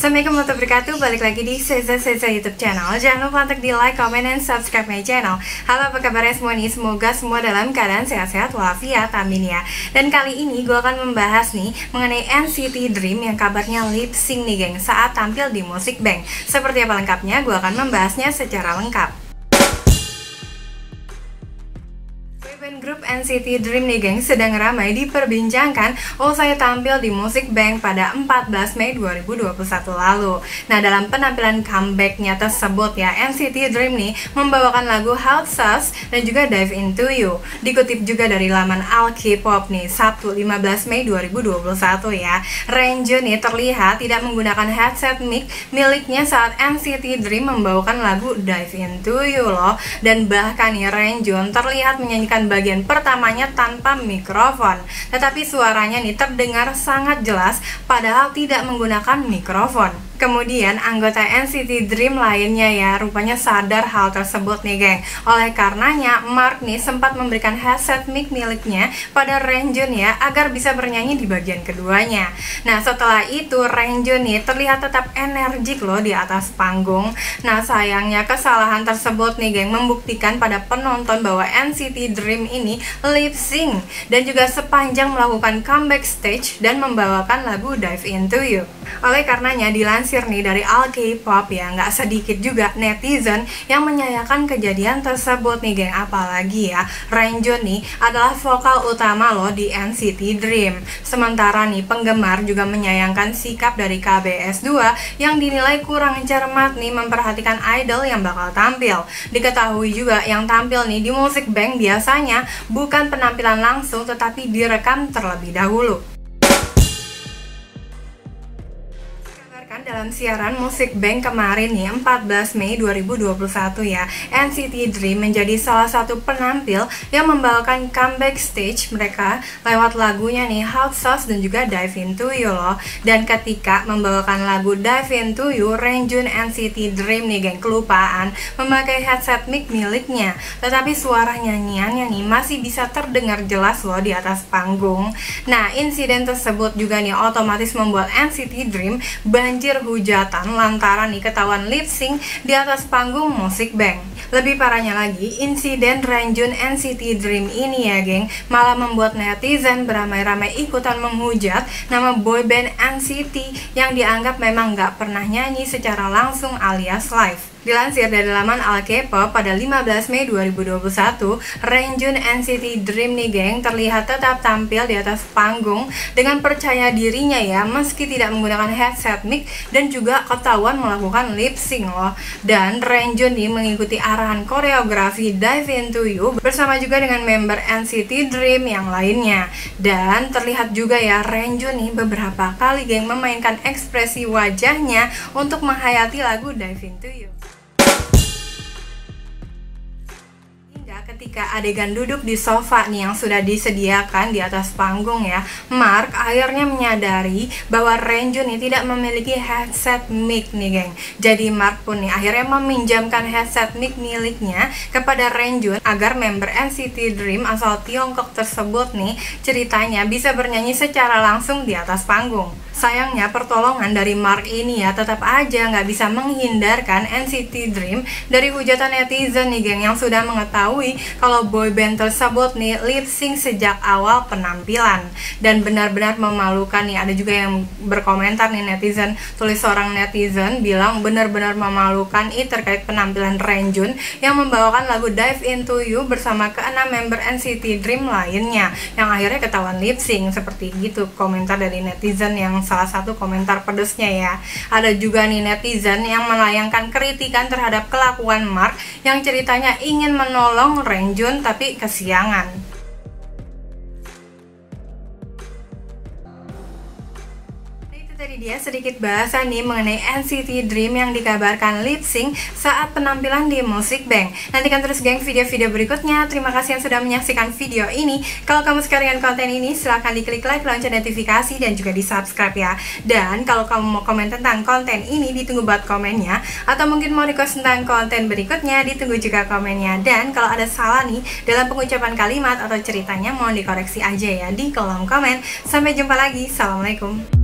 Assalamualaikum warahmatullahi wabarakatuh. Balik lagi di Seza YouTube channel. Jangan lupa untuk di like, comment, dan subscribe my channel. Halo, apa kabarnya semua nih? Semoga semua dalam keadaan sehat-sehat walafiat, amin ya. Dan kali ini gue akan membahas nih mengenai NCT Dream yang kabarnya lip sync nih geng saat tampil di Music Bank. Seperti apa lengkapnya? Gue akan membahasnya secara lengkap. Grup NCT Dream nih geng sedang ramai diperbincangkan usai tampil di Music Bank pada 14 Mei 2021 lalu. Nah, dalam penampilan comebacknya tersebut ya, NCT Dream nih membawakan lagu Hot Sauce dan juga Dive Into You. Dikutip juga dari laman All K-pop nih, Sabtu 15 Mei 2021 ya, Renjun nih terlihat tidak menggunakan headset mic miliknya saat NCT Dream membawakan lagu Dive Into You loh. Dan bahkan nih Renjun terlihat menyanyikan bagian pertamanya tanpa mikrofon, tetapi suaranya nih terdengar sangat jelas padahal tidak menggunakan mikrofon. Kemudian anggota NCT Dream lainnya ya rupanya sadar hal tersebut nih geng. Oleh karenanya Mark nih sempat memberikan headset mic miliknya pada Renjun ya agar bisa bernyanyi di bagian keduanya. Nah, setelah itu Renjun nih terlihat tetap energik loh di atas panggung. Nah, sayangnya kesalahan tersebut nih geng membuktikan pada penonton bahwa NCT Dream ini lip sync dan juga sepanjang melakukan comeback stage dan membawakan lagu Dive Into You. Oleh karenanya dilansir nih dari All K-pop ya, nggak sedikit juga netizen yang menyayangkan kejadian tersebut nih geng. Apalagi ya Renjun nih adalah vokal utama loh di NCT Dream. Sementara nih penggemar juga menyayangkan sikap dari KBS2 yang dinilai kurang cermat nih memperhatikan idol yang bakal tampil. Diketahui juga yang tampil nih di Music Bank biasanya bukan penampilan langsung tetapi direkam terlebih dahulu. Dalam siaran Music Bank kemarin nih 14 Mei 2021 ya, NCT Dream menjadi salah satu penampil yang membawakan comeback stage mereka lewat lagunya nih Hot Sauce dan juga Dive Into You loh. Dan ketika membawakan lagu Dive Into You, Renjun NCT Dream nih geng kelupaan memakai headset mic miliknya, tetapi suara nyanyiannya nih masih bisa terdengar jelas loh di atas panggung. Nah, insiden tersebut juga nih otomatis membuat NCT Dream banjir hujatan lantaran nih ketahuan lip sync di atas panggung Music Bank. Lebih parahnya lagi, insiden Renjun NCT Dream ini ya geng malah membuat netizen beramai-ramai ikutan menghujat nama boyband NCT yang dianggap memang gak pernah nyanyi secara langsung alias live. Dilansir dari laman All K-pop pada 15 Mei 2021, Renjun NCT Dream nih geng terlihat tetap tampil di atas panggung dengan percaya dirinya ya meski tidak menggunakan headset mic dan juga ketahuan melakukan lip sync loh. Dan Renjun nih mengikuti arahan koreografi Dive Into You bersama juga dengan member NCT Dream yang lainnya. Dan terlihat juga ya Renjun nih beberapa kali geng memainkan ekspresi wajahnya untuk menghayati lagu Dive Into You. Ketika adegan duduk di sofa nih yang sudah disediakan di atas panggung ya, Mark akhirnya menyadari bahwa Renjun nih tidak memiliki headset mic nih geng. Jadi Mark pun nih akhirnya meminjamkan headset mic miliknya kepada Renjun agar member NCT Dream asal Tiongkok tersebut nih ceritanya bisa bernyanyi secara langsung di atas panggung. Sayangnya pertolongan dari Mark ini ya tetap aja nggak bisa menghindarkan NCT Dream dari hujatan netizen nih geng yang sudah mengetahui kalau boyband tersebut nih lip sync sejak awal penampilan. Dan benar-benar memalukan nih, ada juga yang berkomentar nih netizen, tulis seorang netizen bilang benar-benar memalukan terkait penampilan Renjun yang membawakan lagu Dive Into You bersama ke-6 member NCT Dream lainnya yang akhirnya ketahuan lip sync. Seperti gitu komentar dari netizen yang salah satu komentar pedesnya ya. Ada juga nih netizen yang melayangkan kritikan terhadap kelakuan Mark yang ceritanya ingin menolong Renjun tapi kesiangan. Tadi dia sedikit bahasan nih mengenai NCT Dream yang dikabarkan lip sync saat penampilan di Music Bank. Nantikan terus geng video-video berikutnya. Terima kasih yang sudah menyaksikan video ini. Kalau kamu suka dengan konten ini, silahkan diklik like, lonceng notifikasi, dan juga di subscribe ya. Dan kalau kamu mau komen tentang konten ini, ditunggu buat komennya. Atau mungkin mau request tentang konten berikutnya, ditunggu juga komennya. Dan kalau ada salah nih dalam pengucapan kalimat atau ceritanya, mohon dikoreksi aja ya di kolom komen. Sampai jumpa lagi. Assalamualaikum.